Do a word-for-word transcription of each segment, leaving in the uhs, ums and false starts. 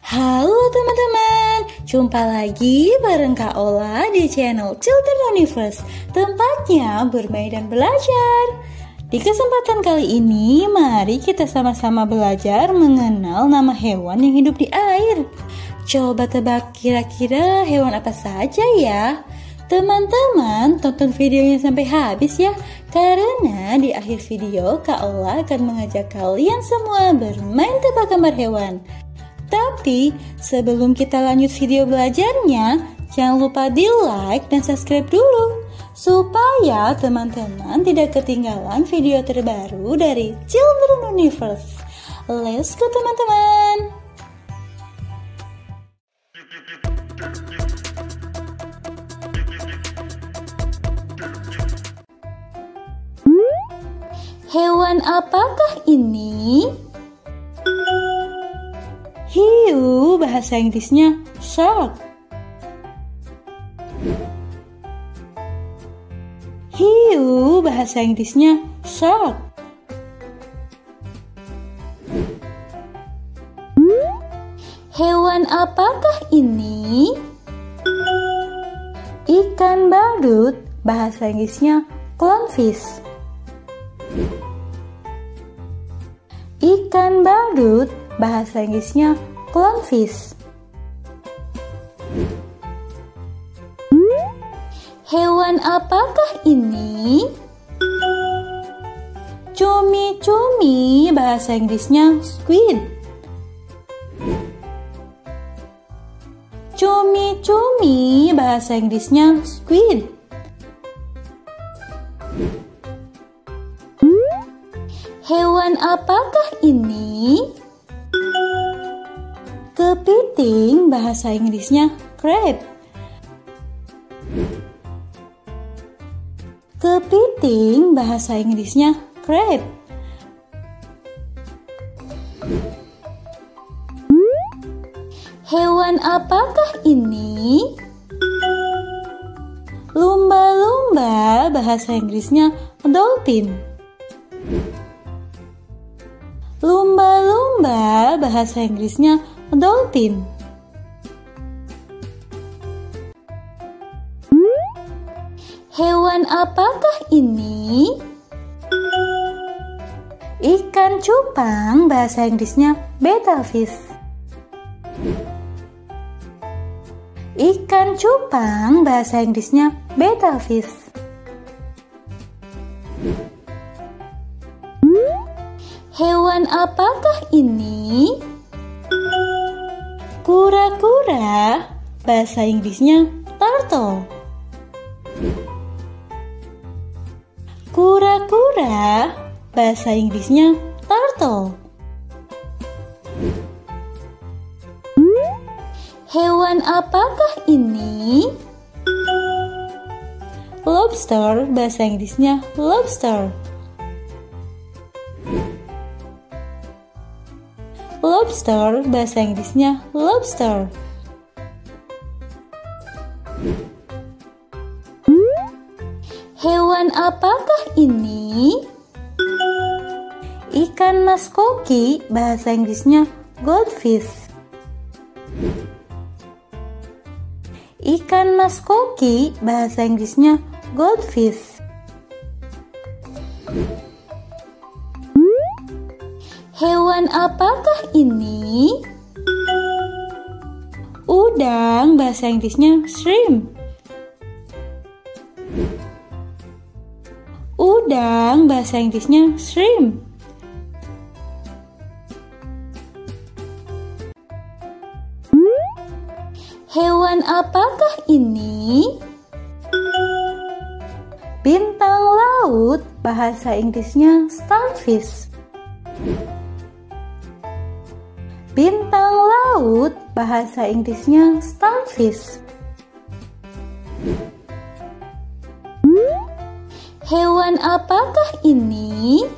Halo teman-teman, jumpa lagi bareng Kak Ola di channel Children Universe, tempatnya bermain dan belajar. Di kesempatan kali ini, mari kita sama-sama belajar mengenal nama hewan yang hidup di air. Coba tebak kira-kira hewan apa saja ya? Teman-teman, tonton videonya sampai habis ya, karena di akhir video Kak Ola akan mengajak kalian semua bermain tebak gambar hewan. Tapi sebelum kita lanjut video belajarnya, jangan lupa di like dan subscribe dulu, supaya teman-teman tidak ketinggalan video terbaru dari Children Universe. Let's go teman-teman! Hewan apakah ini? Hiu, bahasa Inggrisnya shark. Hiu, bahasa Inggrisnya shark. Hewan apakah ini? Ikan badut, bahasa Inggrisnya clownfish. Ikan badut, bahasa Inggrisnya clownfish. Hewan apakah ini? Cumi-cumi, bahasa Inggrisnya squid. Cumi-cumi, bahasa Inggrisnya squid. Hewan apakah ini? Kepiting, bahasa Inggrisnya crab. Kepiting, bahasa Inggrisnya crab. Hewan apakah ini? Lumba-lumba, bahasa Inggrisnya dolphin. Lumba-lumba, bahasa Inggrisnya dolphin. Hewan apakah ini? Ikan cupang, bahasa Inggrisnya battlefish. Ikan cupang, bahasa Inggrisnya battlefish. Hewan apakah ini? Kura-kura, bahasa Inggrisnya turtle. Kura-kura, bahasa Inggrisnya turtle. Hewan apakah ini? Lobster, bahasa Inggrisnya lobster. Lobster, bahasa Inggrisnya lobster. Hewan apakah ini? Ikan mas koki, bahasa Inggrisnya goldfish. Ikan mas koki, bahasa Inggrisnya goldfish. Hewan apakah ini? Udang, bahasa Inggrisnya shrimp. Udang, bahasa Inggrisnya shrimp. Hewan apakah ini? Bintang laut, bahasa Inggrisnya starfish. Bintang laut, bahasa Inggrisnya starfish. Hewan apakah ini?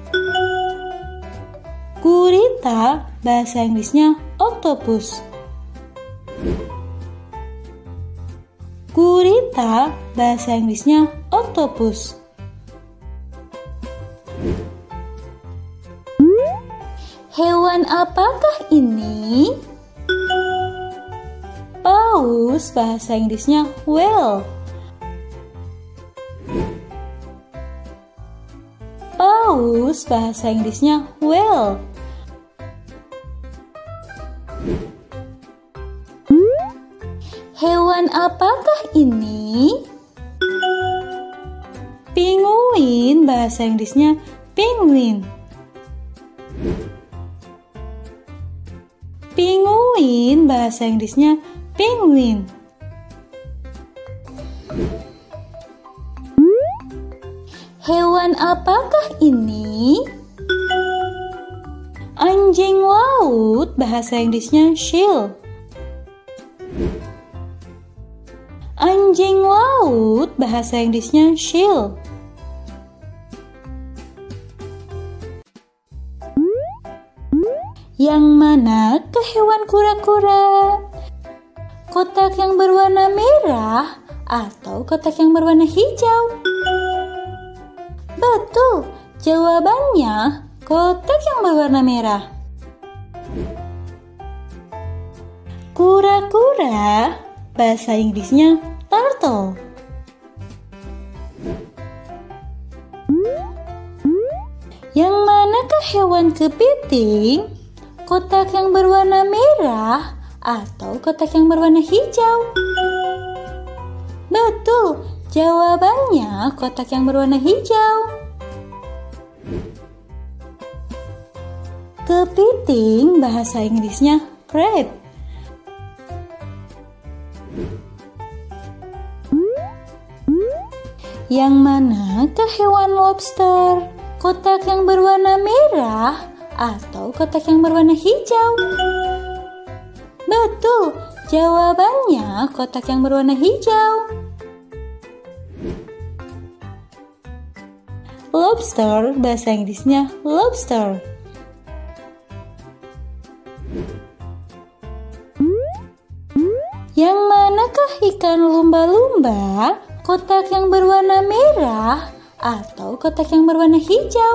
Gurita, bahasa Inggrisnya octopus. Gurita, bahasa Inggrisnya octopus. Hewan apakah ini? Paus bahasa Inggrisnya whale. Paus bahasa Inggrisnya whale. Hewan apakah ini? Penguin bahasa Inggrisnya penguin. Penguin bahasa Inggrisnya penguin. Hewan apakah ini? Anjing laut bahasa Inggrisnya seal. Anjing laut bahasa Inggrisnya seal. Yang mana ke hewan kura-kura? Kotak yang berwarna merah atau kotak yang berwarna hijau? Betul, jawabannya kotak yang berwarna merah. Kura-kura bahasa Inggrisnya turtle. Yang manakah hewan kepiting? Kotak yang berwarna merah atau kotak yang berwarna hijau? Betul, jawabannya kotak yang berwarna hijau. Kepiting bahasa Inggrisnya crab. Yang manakah hewan lobster? Kotak yang berwarna merah atau kotak yang berwarna hijau? Betul, jawabannya kotak yang berwarna hijau. Lobster bahasa Inggrisnya lobster. Yang manakah ikan lumba-lumba? Kotak yang berwarna merah atau kotak yang berwarna hijau?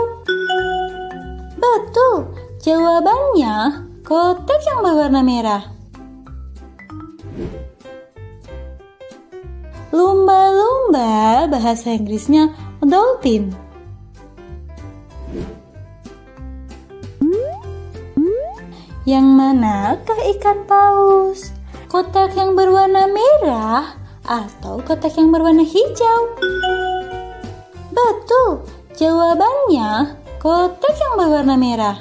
Betul, jawabannya kotak yang berwarna merah. Lumba-lumba bahasa Inggrisnya dolphin. Yang manakah ikan paus? Kotak yang berwarna merah atau kotak yang berwarna hijau? Betul, jawabannya kotak yang berwarna merah.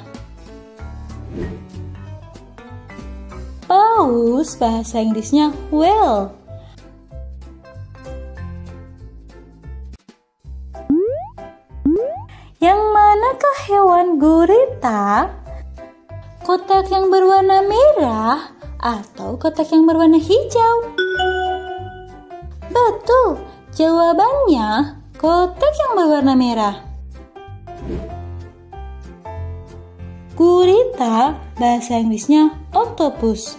Paus bahasa Inggrisnya whale. Yang manakah hewan gurita? Kotak yang berwarna merah atau kotak yang berwarna hijau? Betul, jawabannya kotak yang berwarna merah. Gurita bahasa Inggrisnya octopus.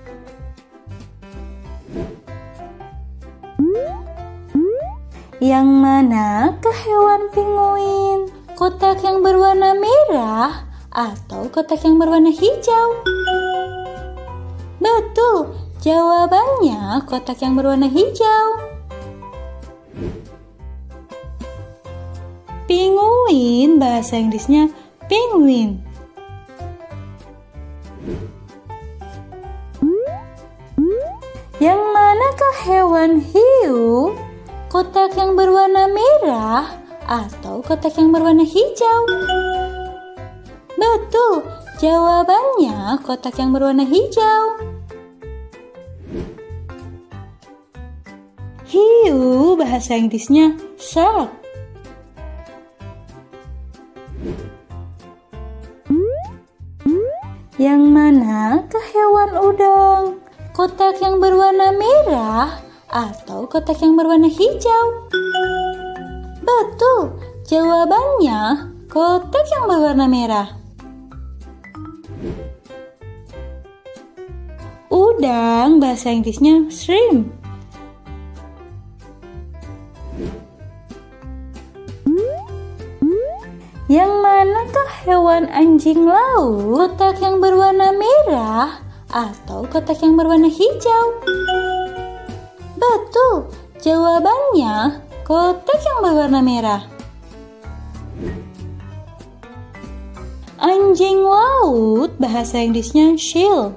Yang manakah hewan penguin? Kotak yang berwarna merah atau kotak yang berwarna hijau? Betul, jawabannya kotak yang berwarna hijau. Penguin bahasa Inggrisnya penguin. Yang manakah hewan hiu? Kotak yang berwarna merah atau kotak yang berwarna hijau? Betul, jawabannya kotak yang berwarna hijau. Hiu bahasa Inggrisnya shark. Yang manakah hewan udang? Kotak yang berwarna merah atau kotak yang berwarna hijau? Betul, jawabannya kotak yang berwarna merah. Udang bahasa Inggrisnya shrimp. Yang manakah hewan anjing laut? Kotak yang berwarna merah atau kotak yang berwarna hijau? Betul, jawabannya kotak yang berwarna merah. Anjing laut bahasa Inggrisnya seal.